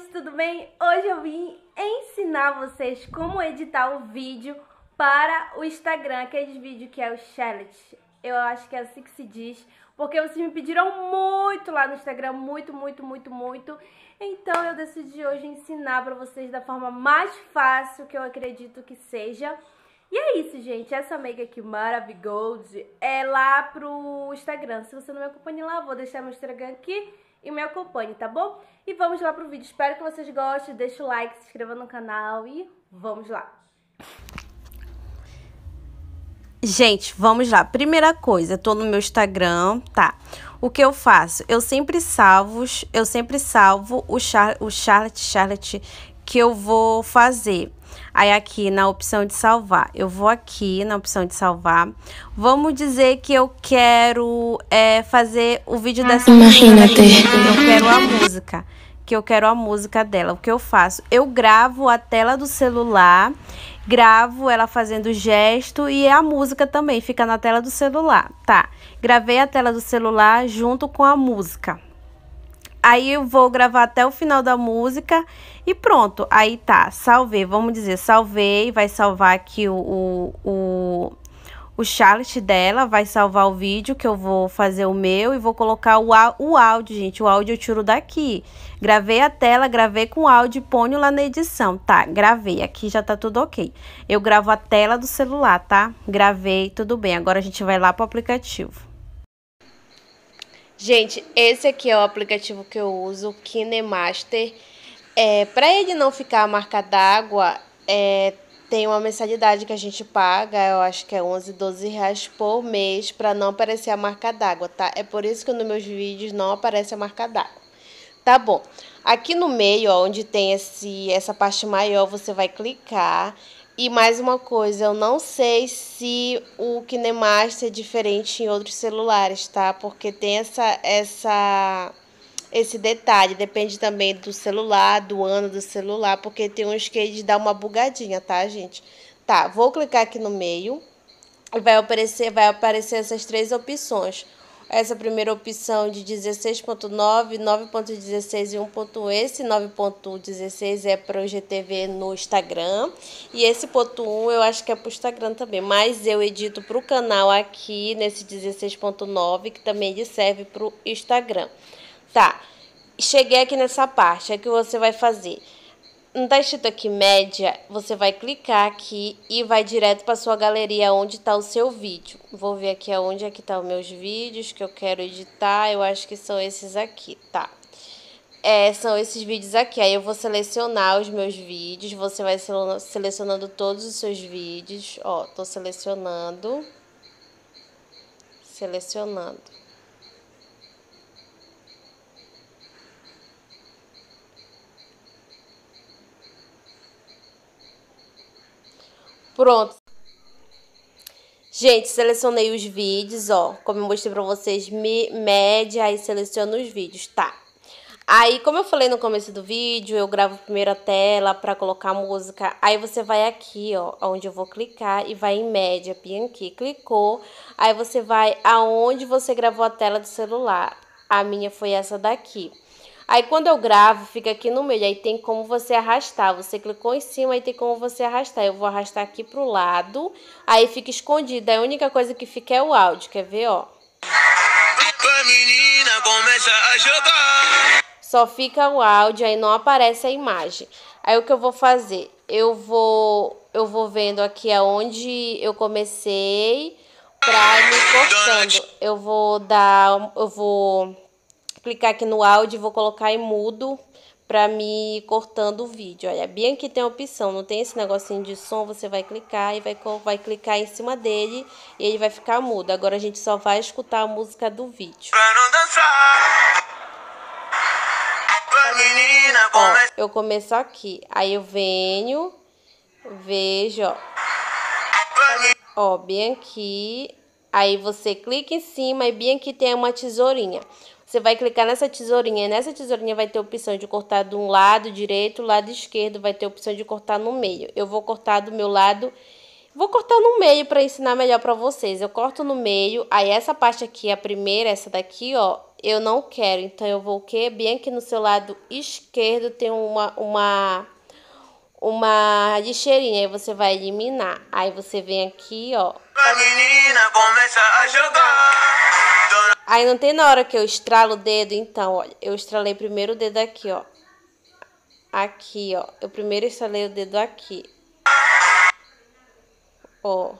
tudo bem? Hoje eu vim ensinar vocês como editar o vídeo para o Instagram, aquele vídeo que é o challenge. Eu acho que é assim que se diz, porque vocês me pediram muito lá no Instagram, muito. Então eu decidi hoje ensinar para vocês da forma mais fácil que eu acredito que seja. E é isso, gente. Essa make aqui, Maravigold, é lá pro Instagram. Se você não me acompanha lá, vou deixar meu Instagram aqui e me acompanhe, tá bom? E vamos lá pro vídeo. Espero que vocês gostem. Deixa o like, se inscreva no canal e vamos lá. Gente, vamos lá. Primeira coisa, eu tô no meu Instagram, tá? O que eu faço? Eu sempre salvo o Charlotte que eu vou fazer. Aí aqui na opção de salvar, eu vou aqui na opção de salvar. Vamos dizer que eu quero fazer o vídeo dessa menina aqui. Eu quero a música dela. O que eu faço? Eu gravo a tela do celular, gravo ela fazendo gesto e a música também fica na tela do celular, tá? Gravei a tela do celular junto com a música. Aí eu vou gravar até o final da música e pronto. Aí tá, salvei, vamos dizer, salvei, vai salvar aqui o Charlotte dela, vai salvar o vídeo que eu vou fazer o meu e vou colocar o áudio, gente. O áudio eu tiro daqui. Gravei a tela, gravei com áudio e ponho lá na edição, tá? Gravei, aqui já tá tudo ok. Eu gravo a tela do celular, tá? Gravei, tudo bem. Agora a gente vai lá pro aplicativo. Gente, esse aqui é o aplicativo que eu uso, o KineMaster. Para ele não ficar a marca d'água, tem uma mensalidade que a gente paga, eu acho que é 11, 12 reais por mês, para não aparecer a marca d'água, tá? É por isso que nos meus vídeos não aparece a marca d'água. Tá bom. Aqui no meio, ó, onde tem essa parte maior, você vai clicar. E mais uma coisa, eu não sei se o KineMaster é diferente em outros celulares, tá? Porque tem esse detalhe, depende também do celular, do ano do celular, porque tem uns que eles dão uma bugadinha, tá, gente? Tá, vou clicar aqui no meio e vai aparecer essas três opções. Essa primeira opção de 16.9, 9.16 e 1.1. Esse 9.16 é para o GTV no Instagram. E esse ponto 1 eu acho que é para o Instagram também. Mas eu edito para o canal aqui, nesse 16.9, que também serve para o Instagram. Tá, cheguei aqui nessa parte. É que você vai fazer. Não tá escrito aqui média, você vai clicar aqui e vai direto para sua galeria onde está o seu vídeo. Vou ver aqui aonde é que tá os meus vídeos que eu quero editar. Eu acho que são esses aqui, tá? São esses vídeos aqui. Aí eu vou selecionar os meus vídeos. Você vai selecionando todos os seus vídeos. Ó, tô selecionando. Pronto. Gente, selecionei os vídeos, ó. Como eu mostrei pra vocês, média, aí seleciono os vídeos, tá? Aí, como eu falei no começo do vídeo, eu gravo primeiro a tela pra colocar a música. Aí você vai aqui, ó, onde eu vou clicar e vai em média, aqui. Clicou, aí você vai aonde você gravou a tela do celular. A minha foi essa daqui. Aí, quando eu gravo, fica aqui no meio. Aí tem como você arrastar. Você clicou em cima, aí tem como você arrastar. Eu vou arrastar aqui pro lado. Aí fica escondido. Aí a única coisa que fica é o áudio. Quer ver, ó? A menina começa a jogar. Só fica o áudio, aí não aparece a imagem. Aí o que eu vou fazer? Eu vou vendo aqui aonde eu comecei pra ir cortando. Eu vou clicar aqui no áudio e vou colocar em mudo pra me ir cortando o vídeo. Olha, bem aqui tem a opção, não tem esse negocinho de som, você vai clicar e vai clicar em cima dele e ele vai ficar mudo. Agora a gente só vai escutar a música do vídeo. Ó, eu começo aqui, aí eu venho, vejo, ó. Ó, bem aqui, aí você clica em cima e bem aqui tem uma tesourinha. Você vai clicar nessa tesourinha. Nessa tesourinha vai ter a opção de cortar de um lado direito, lado esquerdo. Vai ter a opção de cortar no meio. Eu vou cortar do meu lado. Vou cortar no meio para ensinar melhor para vocês. Eu corto no meio. Aí essa parte aqui, a primeira, essa daqui, ó. eu não quero. Então, eu vou o quê? Bem aqui no seu lado esquerdo tem uma lixeirinha. Aí você vai eliminar. Aí você vem aqui, ó. A menina começa a jogar. Aí não tem na hora que eu estralo o dedo. Então, olha, eu estralei primeiro o dedo aqui, ó. Aqui, ó. Eu primeiro estralei o dedo aqui. Ó.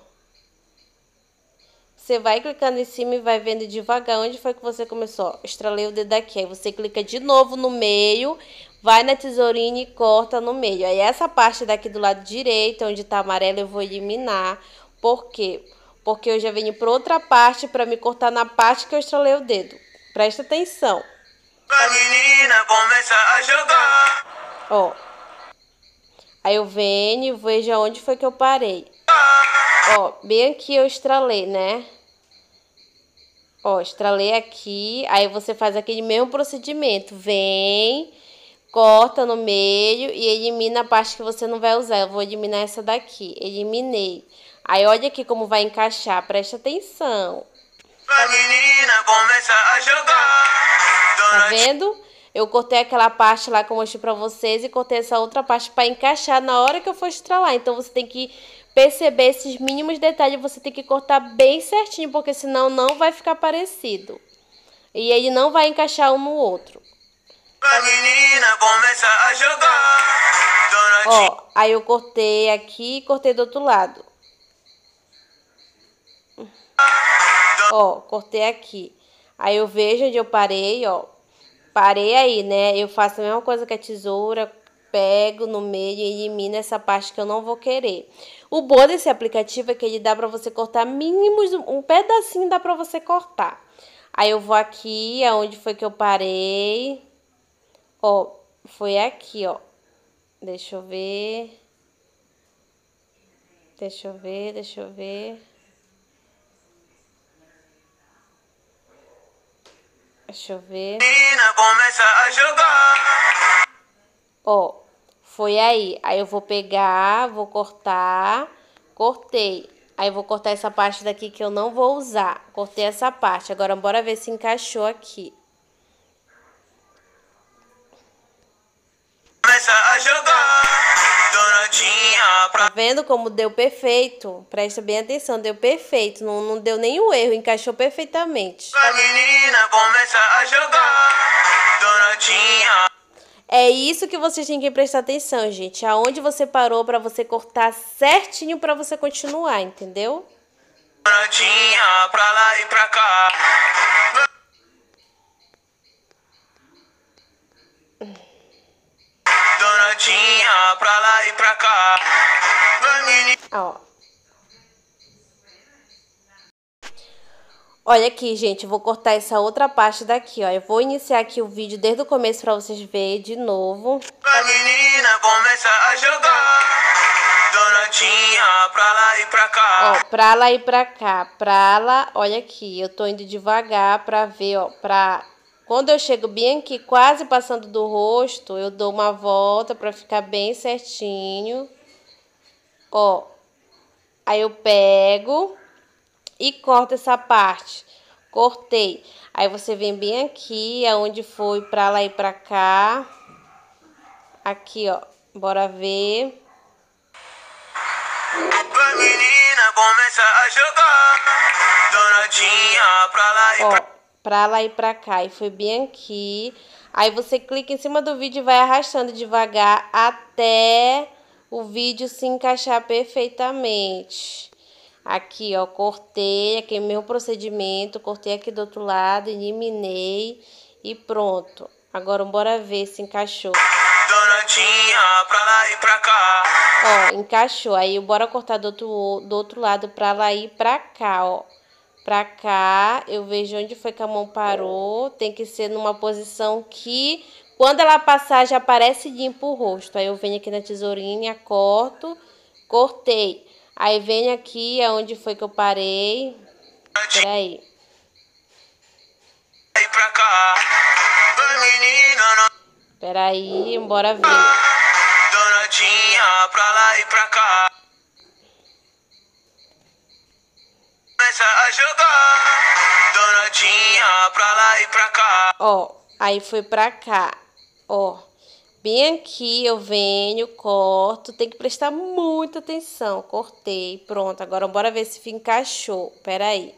Você vai clicando em cima e vai vendo devagar onde foi que você começou. Ó, estralei o dedo aqui. Aí você clica de novo no meio, vai na tesourinha e corta no meio. Aí essa parte daqui do lado direito, onde tá amarelo, eu vou eliminar. Por quê? Porque eu já venho para outra parte para me cortar na parte que eu estralei o dedo. Presta atenção. A menina começa a jogar. Ó. Aí eu venho e vejo aonde foi que eu parei. Ó, bem aqui eu estralei, né? Ó, estralei aqui, aí você faz aquele mesmo procedimento. Vem, corta no meio e elimina a parte que você não vai usar. Eu vou eliminar essa daqui. Eliminei. Aí olha aqui como vai encaixar, presta atenção. A menina começa a jogar. Tá vendo? Eu cortei aquela parte lá que eu mostrei pra vocês e cortei essa outra parte pra encaixar na hora que eu for estralar. Então você tem que perceber esses mínimos detalhes, você tem que cortar bem certinho, porque senão não vai ficar parecido. E ele não vai encaixar um no outro. A menina começa a jogar. Ó, aí eu cortei aqui e cortei do outro lado. Ó, cortei aqui. Aí eu vejo onde eu parei, ó. Parei aí, né? Eu faço a mesma coisa que a tesoura, pego no meio e elimino essa parte que eu não vou querer. O bom desse aplicativo é que ele dá pra você cortar mínimos, um pedacinho dá pra você cortar. Aí eu vou aqui, aonde foi que eu parei. Ó, foi aqui, ó. Deixa eu ver. Deixa eu ver, deixa eu ver. Deixa eu ver. Menina começa a jogar. Ó, foi aí. Aí eu vou pegar, vou cortar. Cortei. Aí eu vou cortar essa parte daqui que eu não vou usar. Cortei essa parte. Agora bora ver se encaixou aqui. Começa a jogar. Donadinha pra... Tá vendo como deu perfeito? Presta bem atenção, deu perfeito. Não deu nenhum erro, encaixou perfeitamente. A menina começa a jogar. Donadinha. É isso que vocês têm que prestar atenção, gente. Aonde você parou pra você cortar certinho pra você continuar, entendeu? Donadinha pra lá e pra cá. Donadinha pra lá e pra cá. Ó. Olha aqui, gente, eu vou cortar essa outra parte daqui, ó. Eu vou iniciar aqui o vídeo desde o começo pra vocês verem de novo. A menina começa a jogar. Donadinha pra lá e pra cá. Ó, pra lá e pra cá. Pra lá, olha aqui, eu tô indo devagar pra ver, ó, pra... Quando eu chego bem aqui, quase passando do rosto, eu dou uma volta pra ficar bem certinho. Ó, aí eu pego e corto essa parte. Cortei. Aí você vem bem aqui, aonde foi pra lá e pra cá. Aqui, ó, bora ver. A menina começa a jogar. Donadinha pra lá e Ó, pra... pra lá e pra cá. E foi bem aqui. Aí você clica em cima do vídeo e vai arrastando devagar até o vídeo se encaixar perfeitamente. Aqui, ó, cortei, aqui é o mesmo procedimento, cortei aqui do outro lado, eliminei e pronto. Agora bora ver se encaixou. Donadinha pra lá e pra cá. Ó, encaixou. Aí bora cortar do outro lado pra lá e pra cá, ó. Pra cá, eu vejo onde foi que a mão parou. Tem que ser numa posição que, quando ela passar, já aparece limpo o rosto. Aí eu venho aqui na tesourinha, corto, cortei. Aí venho aqui, aonde foi que eu parei. Peraí. Aí pra cá. A menina não... Peraí, bora ver. Donadinha pra lá e pra cá. Começa a jogar. Donadinha pra lá e pra cá. Ó, aí foi pra cá. Ó, bem aqui eu venho, corto. Tem que prestar muita atenção. Cortei, pronto. Agora bora ver se encaixou. Pera aí.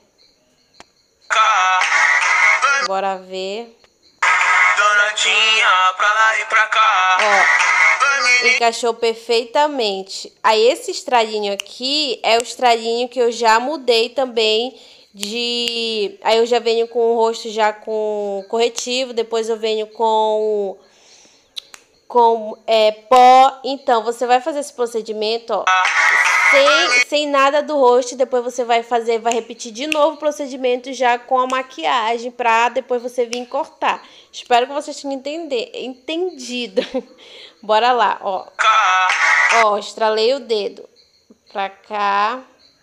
Bora ver. Donadinha pra lá e pra cá. Ó, encaixou perfeitamente. Aí esse estralinho aqui é o estralinho que eu já mudei também de... Aí eu já venho com o rosto já com corretivo, depois eu venho com pó. Então, você vai fazer esse procedimento, ó, sem nada do rosto. Depois você vai repetir de novo o procedimento já com a maquiagem, pra depois você vir cortar. Espero que vocês tenham entendido. Bora lá, ó. Ó, estralei o dedo pra cá.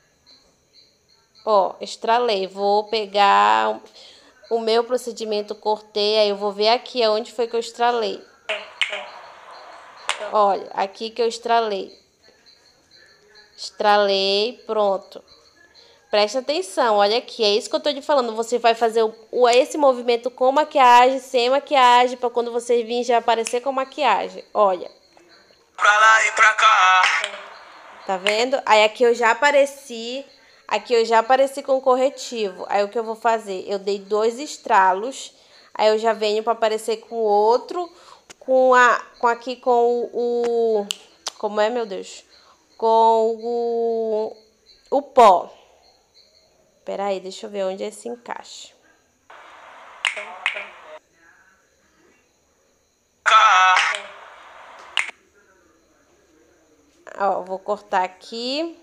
Ó, estralei. Vou pegar o meu procedimento, cortei. Aí eu vou ver aqui aonde foi que eu estralei. Olha, aqui que eu estralei. Estralei, pronto. Presta atenção, olha aqui, é isso que eu tô te falando. Você vai fazer esse movimento com maquiagem, sem maquiagem, pra quando você vir já aparecer com maquiagem. Olha. Pra lá e pra cá. Tá vendo? Aí aqui eu já apareci com corretivo. Aí o que eu vou fazer? Eu dei 2 estralos. Aí eu já venho pra aparecer com o outro, com o como é, meu Deus? Com o pó. Pera aí, deixa eu ver onde esse encaixa. Ó, vou cortar aqui.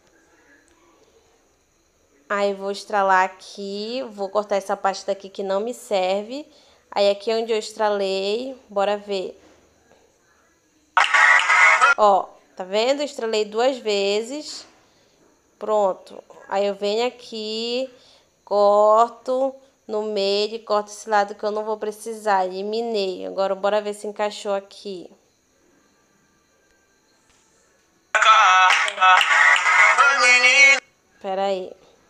Aí vou estralar aqui, vou cortar essa parte daqui que não me serve. Aí aqui onde eu estralei, bora ver. Ó, tá vendo? Estralei 2 vezes. Pronto. Aí eu venho aqui, corto no meio e corto esse lado que eu não vou precisar. Eliminei. Agora bora ver se encaixou aqui. Pera aí.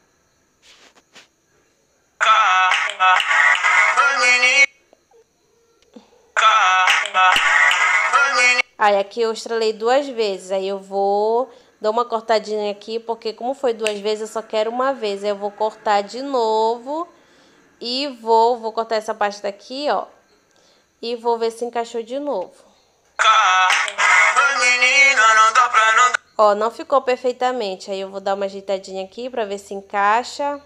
Aí aqui eu estralei 2 vezes. Aí eu vou dar uma cortadinha aqui, porque como foi 2 vezes, eu só quero uma vez. Aí eu vou cortar de novo e vou cortar essa parte daqui, ó. E vou ver se encaixou de novo. Ó, não ficou perfeitamente. Aí eu vou dar uma ajeitadinha aqui pra ver se encaixa.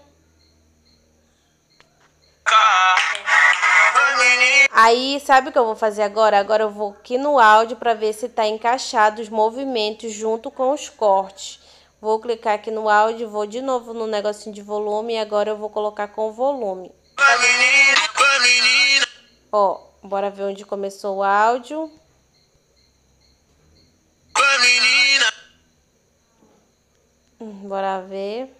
Aí, sabe o que eu vou fazer agora? Agora eu vou aqui no áudio pra ver se tá encaixado os movimentos junto com os cortes. Vou clicar aqui no áudio, vou de novo no negocinho de volume e agora eu vou colocar com volume. Ó, bora ver onde começou o áudio. Bora ver.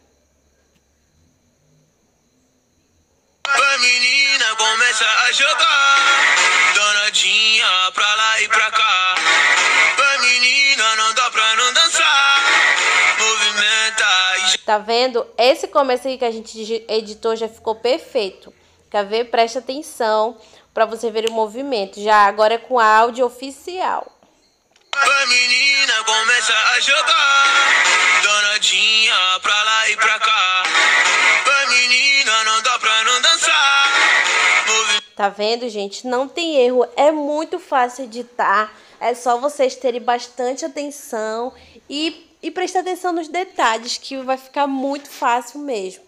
A menina começa a jogar, donadinha pra lá e pra cá. A menina não dá pra não dançar, movimenta. Tá vendo? Esse começo aqui que a gente editou já ficou perfeito. Quer ver? Presta atenção pra você ver o movimento. Já agora é com áudio oficial. A menina começa a jogar, donadinha pra lá e pra cá. A menina não dá pra não dançar. Tá vendo, gente? Não tem erro. É muito fácil editar. É só vocês terem bastante atenção e prestar atenção nos detalhes, que vai ficar muito fácil mesmo.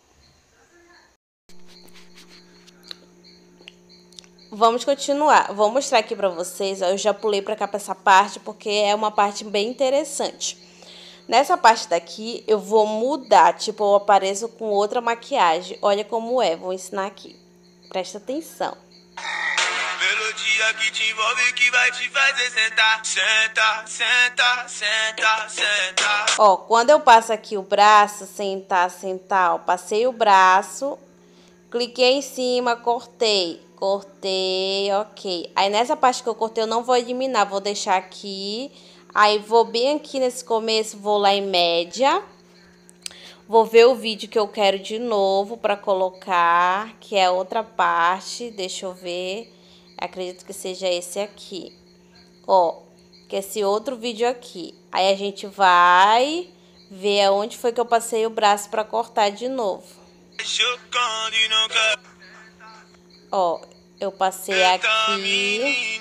Vamos continuar. Vou mostrar aqui pra vocês. Ó, eu já pulei pra cá pra essa parte, porque é uma parte bem interessante. Nessa parte daqui, eu vou mudar. Tipo, eu apareço com outra maquiagem. Olha como é. Vou ensinar aqui. Presta atenção. Melodia que te envolve, que vai te fazer sentar. Senta, senta, senta, senta. Ó, quando eu passo aqui o braço, sentar, sentar, ó, passei o braço, cliquei em cima, cortei, ok. Aí nessa parte que eu cortei eu não vou eliminar, vou deixar aqui. Aí vou bem aqui nesse começo, vou lá em média. Vou ver o vídeo que eu quero de novo pra colocar, que é outra parte. Deixa eu ver. Acredito que seja esse aqui. Ó, que é esse outro vídeo aqui. Aí a gente vai ver aonde foi que eu passei o braço pra cortar de novo. Ó, eu passei aqui.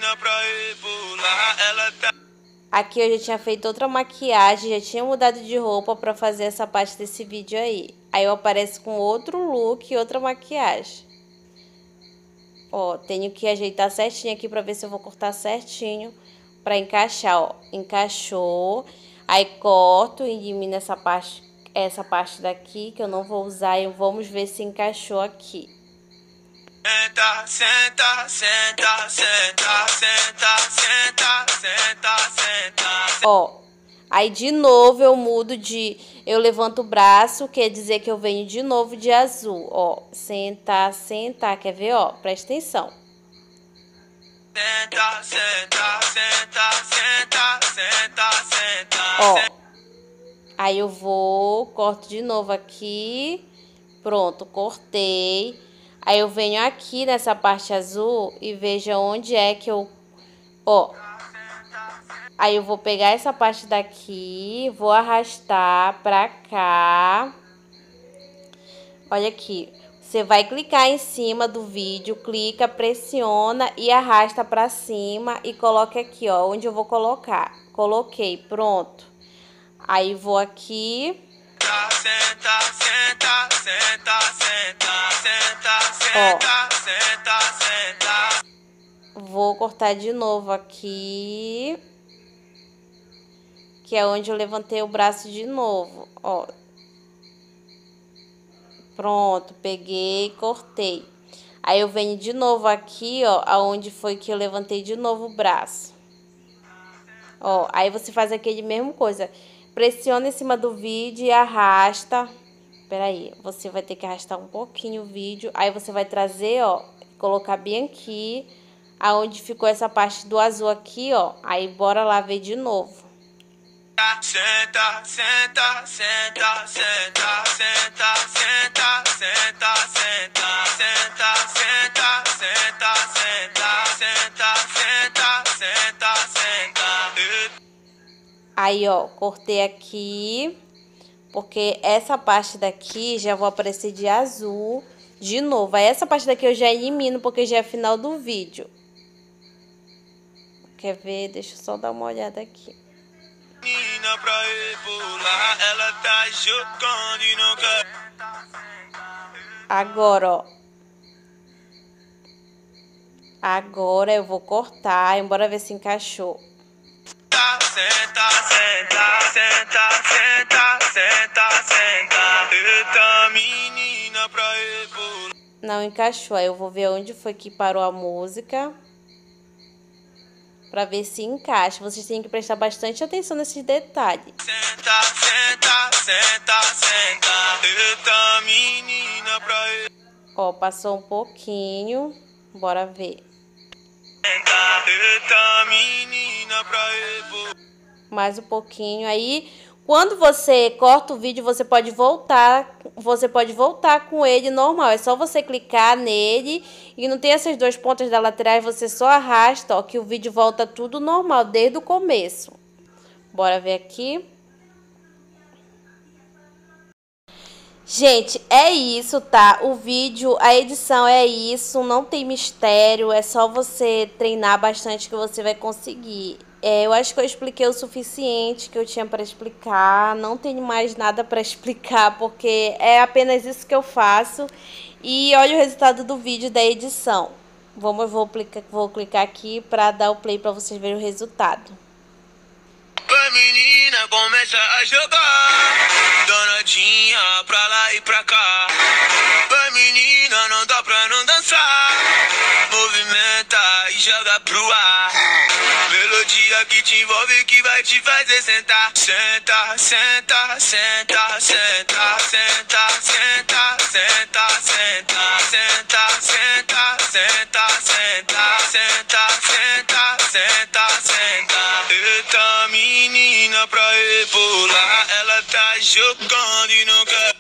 Aqui eu já tinha feito outra maquiagem, já tinha mudado de roupa pra fazer essa parte desse vídeo aí. Aí eu apareço com outro look e outra maquiagem. Ó, tenho que ajeitar certinho aqui pra ver se eu vou cortar certinho pra encaixar, ó. Encaixou. Aí corto e elimino essa parte daqui que eu não vou usar e vamos ver se encaixou aqui. Senta, senta, senta, senta, senta, senta, senta, senta. Ó, aí de novo eu mudo eu levanto o braço, quer dizer que eu venho de novo de azul. Ó, sentar, sentar, quer ver, ó? Presta atenção. Senta, senta, senta, senta, senta, senta. Ó, aí eu corto de novo aqui. Pronto, cortei. Aí eu venho aqui nessa parte azul e veja onde é que eu... Ó, aí eu vou pegar essa parte daqui, vou arrastar pra cá. Olha aqui, você vai clicar em cima do vídeo, clica, pressiona e arrasta pra cima e coloca aqui, ó, onde eu vou colocar. Coloquei, pronto. Aí vou aqui... Senta, senta, senta, senta, senta, senta, senta, senta. Vou cortar de novo aqui, que é onde eu levantei o braço de novo, ó. Pronto, peguei, cortei. Aí eu venho de novo aqui, ó, aonde foi que eu levantei de novo o braço. Ó, aí você faz aquele mesmo coisa. Pressiona em cima do vídeo e arrasta. Peraí, você vai ter que arrastar um pouquinho o vídeo. Aí você vai trazer, ó, colocar bem aqui, aonde ficou essa parte do azul aqui, ó. Aí bora lá ver de novo. Senta, senta, senta, senta, senta, senta, senta, senta, senta, senta, senta, senta, senta, senta, senta, senta. Aí, ó, cortei aqui, porque essa parte daqui já vou aparecer de azul de novo. Aí essa parte daqui eu já elimino, porque já é final do vídeo. Quer ver? Deixa eu só dar uma olhada aqui. Agora, ó. Agora eu vou cortar, bora ver se encaixou. Senta, senta, senta, senta, senta, senta. Eita, menina pra rebolar. Não encaixou, aí eu vou ver onde foi que parou a música. Pra ver se encaixa. Vocês têm que prestar bastante atenção nesses detalhes. Senta, senta, senta, senta. Eita, menina pra rebolar. Ó, passou um pouquinho. Bora ver. Eita, menina pra rebolar. Mais um pouquinho aí. Quando você corta o vídeo, você pode voltar com ele normal. É só você clicar nele e não tem essas duas pontas da lateral, você só arrasta, ó, que o vídeo volta tudo normal desde o começo. Bora ver aqui. Gente, é isso, tá? O vídeo, a edição é isso, não tem mistério, é só você treinar bastante que você vai conseguir. Eu acho que eu expliquei o suficiente que eu tinha para explicar, não tenho mais nada para explicar, porque é apenas isso que eu faço. E olha o resultado do vídeo da edição. Vou clicar aqui para dar o play para vocês verem o resultado. A menina começa a jogar, danadinha pra lá e pra cá. A menina não dá pra não dançar, movimenta e joga pro ar. Melodia que te envolve, que vai te fazer sentar. Senta, senta, senta, senta, senta, senta, senta, senta, senta, senta, senta, senta, senta, senta, senta, senta. tá menina pra rebolar. Ela tá jogando e não quer.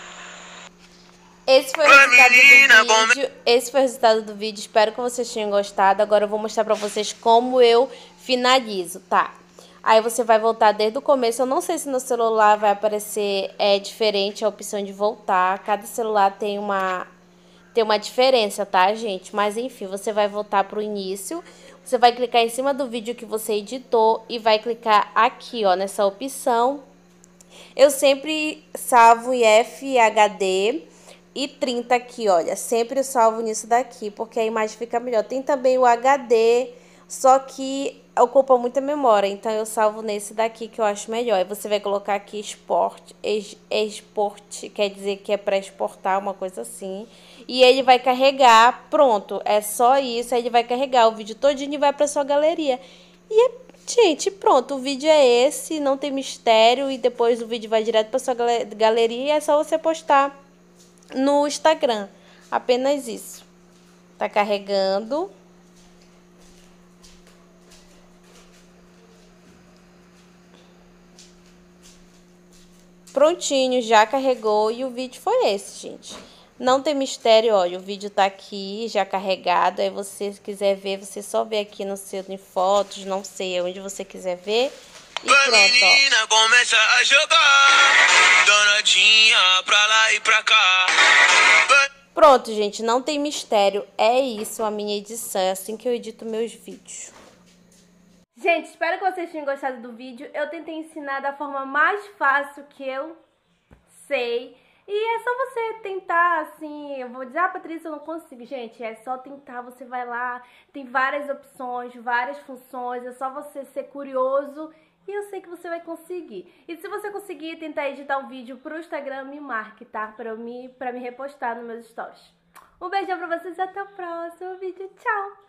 Esse foi o resultado do vídeo. Esse foi o resultado do vídeo. Espero que vocês tenham gostado. Agora eu vou mostrar pra vocês como eu finalizo, tá? Aí você vai voltar desde o começo. Eu não sei se no celular vai aparecer diferente a opção de voltar. Cada celular tem uma diferença, tá, gente? Mas enfim, você vai voltar pro início. Você vai clicar em cima do vídeo que você editou e vai clicar aqui, ó, nessa opção. Eu sempre salvo em FHD e 30 aqui, olha. Sempre eu salvo nisso daqui, porque a imagem fica melhor. Tem também o HD, só que ocupa muita memória, então eu salvo nesse daqui que eu acho melhor. Aí você vai colocar aqui export, quer dizer que é para exportar, uma coisa assim. E ele vai carregar, pronto, é só isso. Aí ele vai carregar o vídeo todinho e vai para sua galeria. E gente, pronto, o vídeo é esse, não tem mistério. E depois o vídeo vai direto para sua galeria e é só você postar no Instagram. Apenas isso. Tá carregando. Prontinho, já carregou e o vídeo foi esse, gente. Não tem mistério, olha, o vídeo tá aqui já carregado. Aí você, se quiser ver, você só vê aqui no seu em fotos, não sei, onde você quiser ver. E pronto, menina começa a jogar, danadinha pra lá e pra cá. Pronto, gente, não tem mistério. É isso a minha edição, é assim que eu edito meus vídeos. Gente, espero que vocês tenham gostado do vídeo. Eu tentei ensinar da forma mais fácil que eu sei. E é só você tentar, assim, eu vou dizer, Patrícia, eu não consigo. Gente, é só tentar, você vai lá, tem várias opções, várias funções, é só você ser curioso e eu sei que você vai conseguir. E se você conseguir tentar editar um vídeo pro Instagram, me marque, tá? Pra me repostar nos meus stories. Um beijão pra vocês e até o próximo vídeo. Tchau!